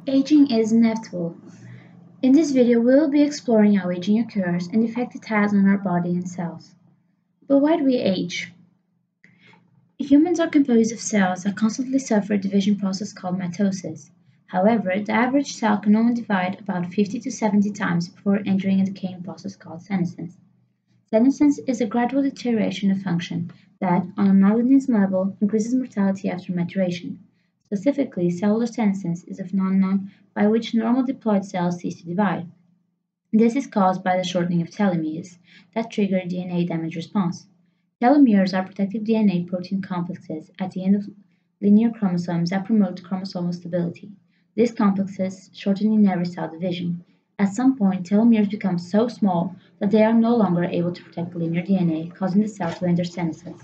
Aging is inevitable. In this video, we will be exploring how aging occurs and the effect it has on our body and cells. But why do we age? Humans are composed of cells that constantly suffer a division process called mitosis. However, the average cell can only divide about 50 to 70 times before entering a decaying process called senescence. Senescence is a gradual deterioration of function that, on an organism level, increases mortality after maturation. Specifically, cellular senescence is a phenomenon by which normal diploid cells cease to divide. This is caused by the shortening of telomeres that trigger a DNA damage response. Telomeres are protective DNA protein complexes at the end of linear chromosomes that promote chromosomal stability. These complexes shorten in every cell division. At some point, telomeres become so small that they are no longer able to protect linear DNA, causing the cell to enter senescence.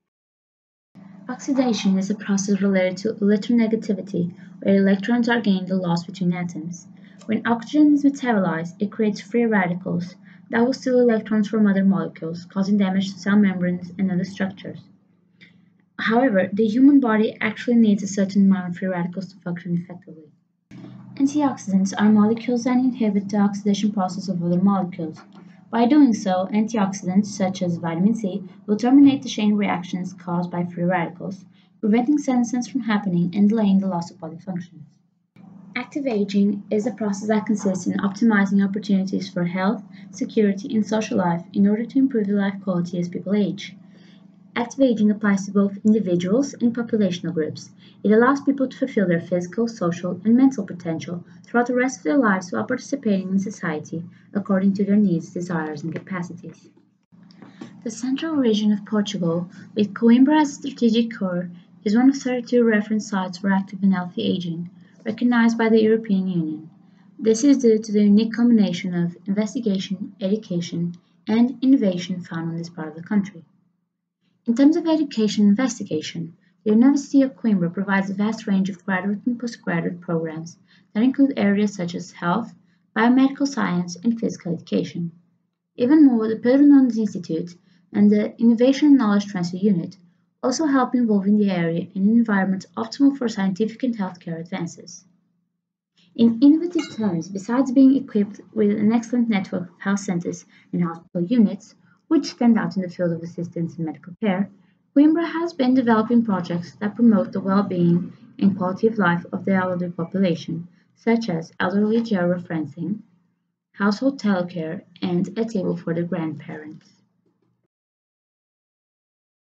Oxidation is a process related to electronegativity, where electrons are gained or lost between atoms. When oxygen is metabolized, it creates free radicals that will steal electrons from other molecules, causing damage to cell membranes and other structures. However, the human body actually needs a certain amount of free radicals to function effectively. Antioxidants are molecules that inhibit the oxidation process of other molecules. By doing so, antioxidants, such as vitamin C, will terminate the chain reactions caused by free radicals, preventing senescence from happening and delaying the loss of body functions. Active aging is a process that consists in optimizing opportunities for health, security, and social life in order to improve the life quality as people age. Active aging applies to both individuals and populational groups. It allows people to fulfill their physical, social, and mental potential throughout the rest of their lives while participating in society according to their needs, desires, and capacities. The central region of Portugal, with Coimbra as a strategic core, is one of 32 reference sites for active and healthy aging, recognized by the European Union. This is due to the unique combination of investigation, education, and innovation found in this part of the country. In terms of education and investigation, the University of Coimbra provides a vast range of graduate and postgraduate programs that include areas such as health, biomedical science, and physical education. Even more, the Pedro Nunes Institute and the Innovation and Knowledge Transfer Unit also help involving the area in an environment optimal for scientific and healthcare advances. In innovative terms, besides being equipped with an excellent network of health centers and hospital units, which stand out in the field of assistance in medical care, Coimbra has been developing projects that promote the well-being and quality of life of the elderly population, such as elderly georeferencing, household telecare, and a table for the grandparents.